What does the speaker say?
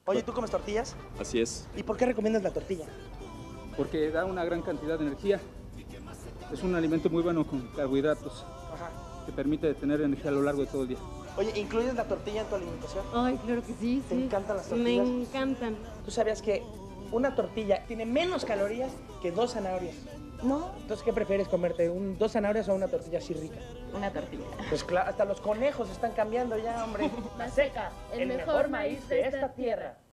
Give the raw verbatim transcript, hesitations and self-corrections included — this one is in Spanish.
Oye, ¿tú comes tortillas? Así es, ¿Y por qué recomiendas la tortilla? porque da una gran cantidad de energía. Es un alimento muy bueno con carbohidratos, Ajá. que permite tener energía a lo largo de todo el día. Oye, ¿incluyes la tortilla en tu alimentación? Ay, claro que sí, ¿Te sí. encantan las Me tortillas? encantan. ¿Tú sabías que una tortilla tiene menos calorías que dos zanahorias? ¿No? Entonces, ¿qué prefieres comerte? ¿Un, ¿Dos zanahorias o una tortilla así rica? Una tortilla. Pues claro, hasta los conejos están cambiando ya, hombre. La seca, el mejor maíz de esta tierra.